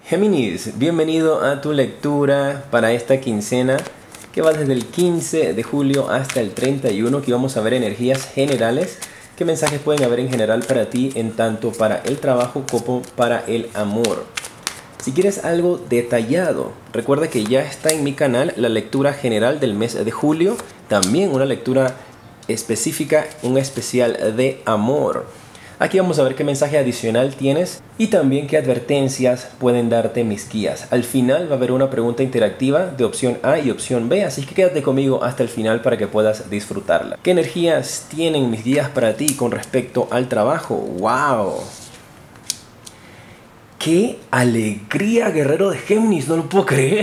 Géminis, bienvenido a tu lectura para esta quincena que va desde el 15 de julio hasta el 31, que vamos a ver energías generales. ¿Qué mensajes pueden haber en general para ti, en tanto para el trabajo como para el amor? Si quieres algo detallado, recuerda que ya está en mi canal la lectura general del mes de julio, también una lectura específica, un especial de amor. Aquí vamos a ver qué mensaje adicional tienes y también qué advertencias pueden darte mis guías. Al final va a haber una pregunta interactiva de opción A y opción B, así que quédate conmigo hasta el final para que puedas disfrutarla. ¿Qué energías tienen mis guías para ti con respecto al trabajo? ¡Wow! ¡Qué alegría, guerrero de Géminis! No lo puedo creer.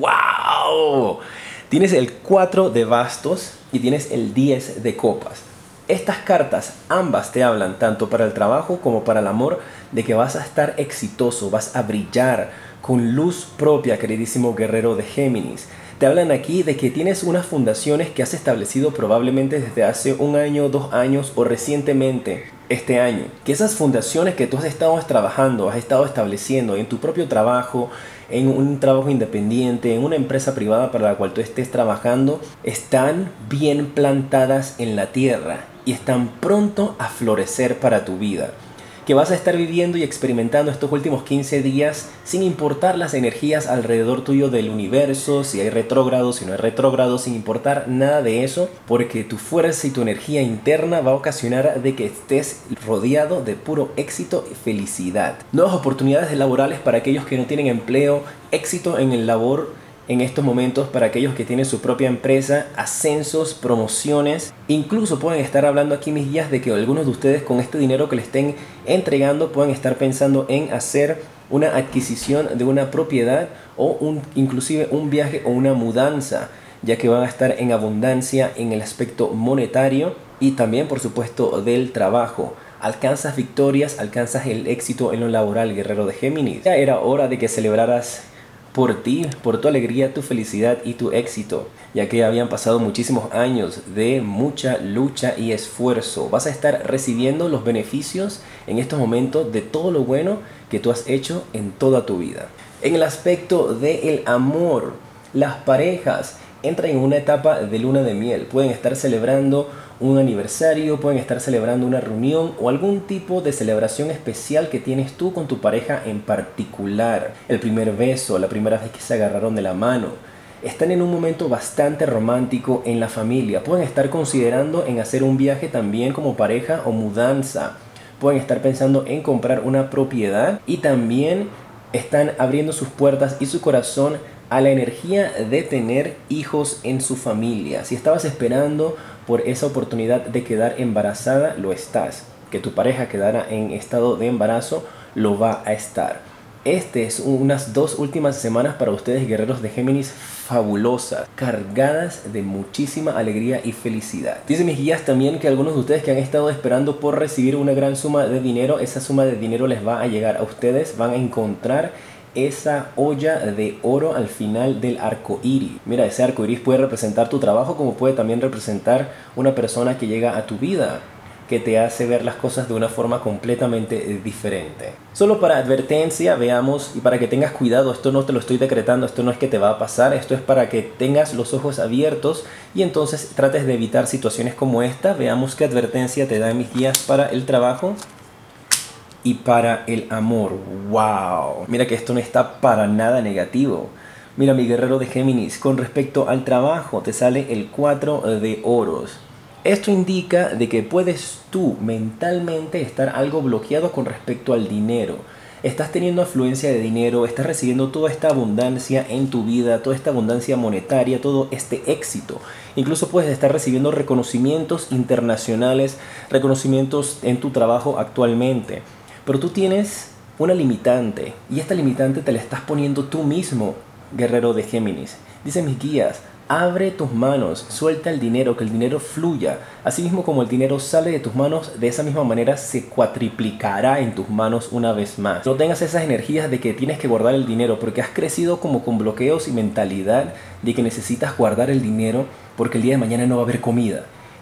¡Wow! Tienes el 4 de bastos y tienes el 10 de copas. Estas cartas ambas te hablan tanto para el trabajo como para el amor de que vas a estar exitoso, vas a brillar con luz propia, queridísimo guerrero de Géminis. Te hablan aquí de que tienes unas fundaciones que has establecido probablemente desde hace 1 año, 2 años o recientemente este año. Que esas fundaciones que tú has estado trabajando, has estado estableciendo en tu propio trabajo, en un trabajo independiente, en una empresa privada para la cual tú estés trabajando, están bien plantadas en la tierra y están pronto a florecer para tu vida. Que vas a estar viviendo y experimentando estos últimos 15 días sin importar las energías alrededor tuyo del universo, si hay retrógrados, si no hay retrógrados, sin importar nada de eso, porque tu fuerza y tu energía interna va a ocasionar de que estés rodeado de puro éxito y felicidad. Nuevas oportunidades laborales para aquellos que no tienen empleo, éxito en el labor en estos momentos para aquellos que tienen su propia empresa, ascensos, promociones. Incluso pueden estar hablando aquí mis guías de que algunos de ustedes con este dinero que le estén entregando pueden estar pensando en hacer una adquisición de una propiedad o inclusive un viaje o una mudanza, ya que van a estar en abundancia en el aspecto monetario y también por supuesto del trabajo. Alcanzas victorias, alcanzas el éxito en lo laboral, guerrero de Géminis. Ya era hora de que celebraras por ti, por tu alegría, tu felicidad y tu éxito, ya que habían pasado muchísimos años de mucha lucha y esfuerzo. Vas a estar recibiendo los beneficios en estos momentos de todo lo bueno que tú has hecho en toda tu vida. En el aspecto del amor, las parejas entran en una etapa de luna de miel. Pueden estar celebrando un aniversario, pueden estar celebrando una reunión o algún tipo de celebración especial que tienes tú con tu pareja en particular. El primer beso, la primera vez que se agarraron de la mano. Están en un momento bastante romántico en la familia. Pueden estar considerando en hacer un viaje también como pareja o mudanza. Pueden estar pensando en comprar una propiedad y también están abriendo sus puertas y su corazón a la energía de tener hijos en su familia. Si estabas esperando por esa oportunidad de quedar embarazada, lo estás. Que tu pareja quedara en estado de embarazo, lo va a estar. Es unas 2 últimas semanas para ustedes, guerreros de Géminis, fabulosas, cargadas de muchísima alegría y felicidad. Dicen mis guías también que algunos de ustedes que han estado esperando por recibir una gran suma de dinero, esa suma de dinero les va a llegar a ustedes, van a encontrar esa olla de oro al final del arco iris. Mira, ese arco iris puede representar tu trabajo, como puede también representar una persona que llega a tu vida, que te hace ver las cosas de una forma completamente diferente. Solo para advertencia, veamos, y para que tengas cuidado, esto no te lo estoy decretando, esto no es que te va a pasar, esto es para que tengas los ojos abiertos y entonces trates de evitar situaciones como esta. Veamos qué advertencia te dan mis guías para el trabajo y para el amor. ¡Wow! Mira que esto no está para nada negativo. Mira, mi guerrero de Géminis, con respecto al trabajo te sale el 4 de oros. Esto indica de que puedes tú mentalmente estar algo bloqueado con respecto al dinero. Estás teniendo afluencia de dinero, estás recibiendo toda esta abundancia en tu vida, toda esta abundancia monetaria, todo este éxito. Incluso puedes estar recibiendo reconocimientos internacionales, reconocimientos en tu trabajo actualmente. Pero tú tienes una limitante y esta limitante te la estás poniendo tú mismo, guerrero de Géminis. Dicen mis guías, abre tus manos, suelta el dinero, que el dinero fluya. Asimismo como el dinero sale de tus manos, de esa misma manera se cuatriplicará en tus manos una vez más. No tengas esas energías de que tienes que guardar el dinero porque has crecido como con bloqueos y mentalidad de que necesitas guardar el dinero porque el día de mañana no va a haber comida.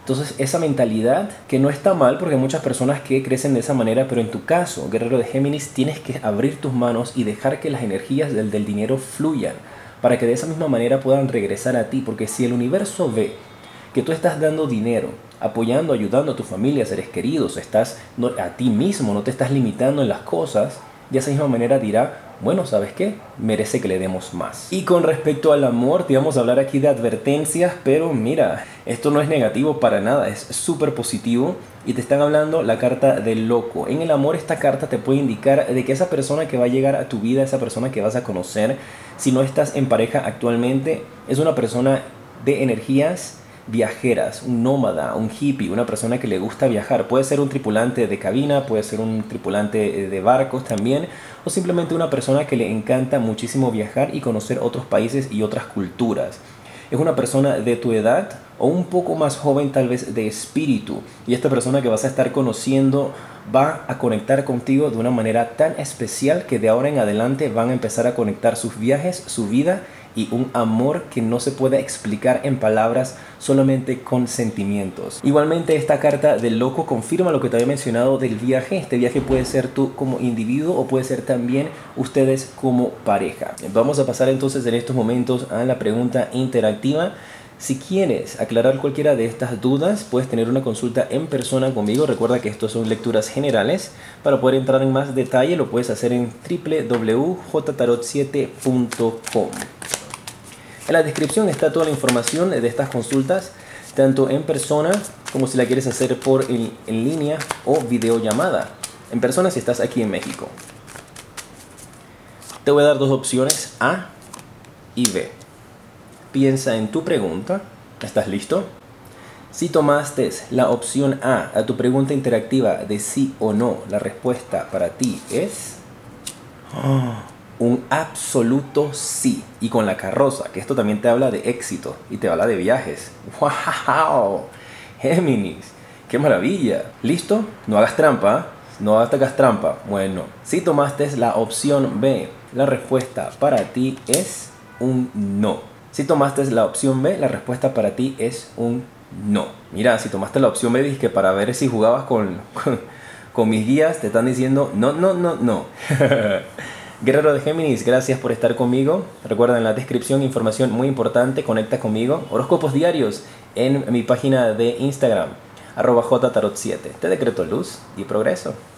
Entonces esa mentalidad que no está mal porque hay muchas personas que crecen de esa manera, pero en tu caso, guerrero de Géminis, tienes que abrir tus manos y dejar que las energías del dinero fluyan para que de esa misma manera puedan regresar a ti, porque si el universo ve que tú estás dando dinero, apoyando, ayudando a tu familia, a seres queridos, a ti mismo, no te estás limitando en las cosas, de esa misma manera dirá, bueno, ¿sabes qué? Merece que le demos más. Y con respecto al amor, te vamos a hablar aquí de advertencias, pero mira, esto no es negativo para nada, es súper positivo. Y te están hablando la carta del loco. En el amor esta carta te puede indicar de que esa persona que va a llegar a tu vida, esa persona que vas a conocer, si no estás en pareja actualmente, es una persona de energías viajeras, un nómada, un hippie, una persona que le gusta viajar. Puede ser un tripulante de cabina, puede ser un tripulante de barcos también, o simplemente una persona que le encanta muchísimo viajar y conocer otros países y otras culturas. Es una persona de tu edad o un poco más joven tal vez de espíritu, y esta persona que vas a estar conociendo va a conectar contigo de una manera tan especial que de ahora en adelante van a empezar a conectar sus viajes, su vida y un amor que no se puede explicar en palabras, solamente con sentimientos. Igualmente esta carta del loco confirma lo que te había mencionado del viaje. Este viaje puede ser tú como individuo o puede ser también ustedes como pareja. Vamos a pasar entonces en estos momentos a la pregunta interactiva. Si quieres aclarar cualquiera de estas dudas, puedes tener una consulta en persona conmigo. Recuerda que estos son lecturas generales. Para poder entrar en más detalle lo puedes hacer en www.jtarot7.com. En la descripción está toda la información de estas consultas, tanto en persona como si la quieres hacer en línea o videollamada. En persona si estás aquí en México. Te voy a dar dos opciones, A y B. Piensa en tu pregunta. ¿Estás listo? Si tomaste la opción A tu pregunta interactiva de sí o no, la respuesta para ti es un absoluto sí. Y con la carroza, que esto también te habla de éxito y te habla de viajes. ¡Wow! Géminis, ¡qué maravilla! ¿Listo? No hagas trampa. No hagas trampa. Bueno, si tomaste la opción B, la respuesta para ti es un no. Si tomaste la opción B, la respuesta para ti es un no. Mira, si tomaste la opción B, dije que para ver si jugabas con mis guías, te están diciendo no, no, no, no. Guerrero de Géminis, gracias por estar conmigo. Recuerda en la descripción información muy importante, conecta conmigo. Horóscopos diarios en mi página de Instagram, @jtarot7. Te decreto luz y progreso.